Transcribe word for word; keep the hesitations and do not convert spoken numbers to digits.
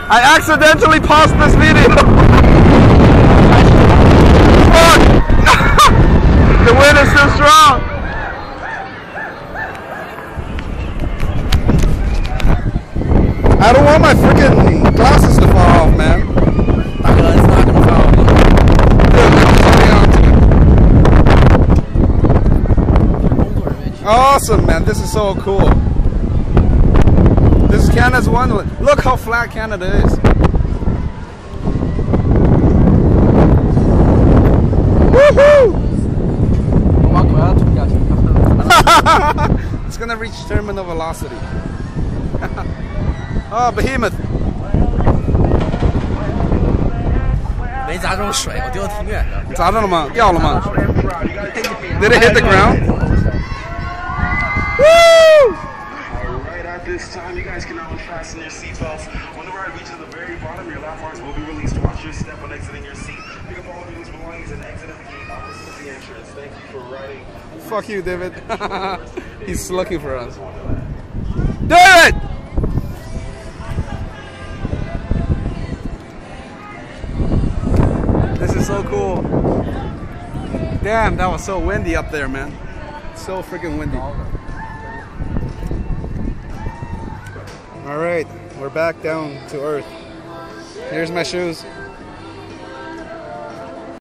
I accidentally paused this video. Fuck! The wind is too strong. I don't want my freaking glasses to fall off, man. It's not gonna fall off. Awesome, man. This is so cool. This is Canada's Wonderland. Look how flat Canada is. Woohoo! It's gonna reach terminal velocity. Oh, behemoth. 没砸中水，我丢的挺远的。 砸中了吗？掉了吗？ Did it hit the ground? Woo! Alright, at this time, you guys can now unfasten your seatbelts. When the ride reaches the very bottom, your lap bars will be released. Watch your step when exiting your seat. Pick up all of your loose belongings and exit at the gate opposite of the entrance. Thank you for riding. Fuck you, David. He's looking for us. David! This is so cool. Damn, that was so windy up there, man. So freaking windy. Alright, we're back down to earth. Here's my shoes.